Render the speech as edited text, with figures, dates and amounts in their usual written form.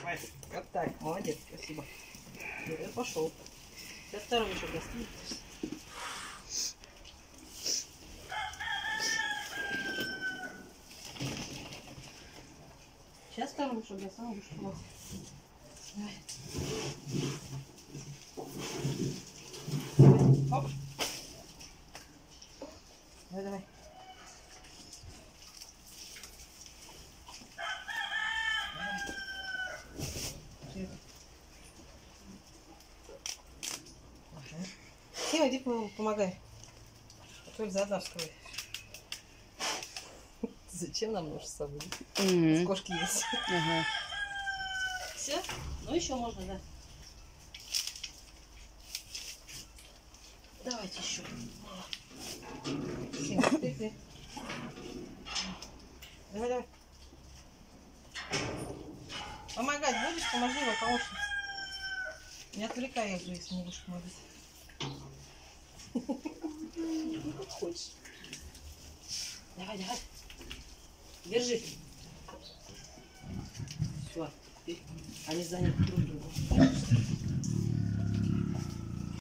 Давай. Вот так, молодец, спасибо. Я пошел. Сейчас второй еще достиг. Сейчас второй еще я сам буду. Давай. Оп. Давай, давай. Сима, иди помогай. А то Эльзада вскроет. Зачем нам нож с собой? С кошки есть. Все? Ну еще можно, да. Давайте еще. Сима, ты. Давай, давай. Помогать будешь? Поможи его, помощница. Не отвлекай их же, если не будешь помогать. Как хочешь. Давай, давай. Держи. Все. Они заняты друг другом.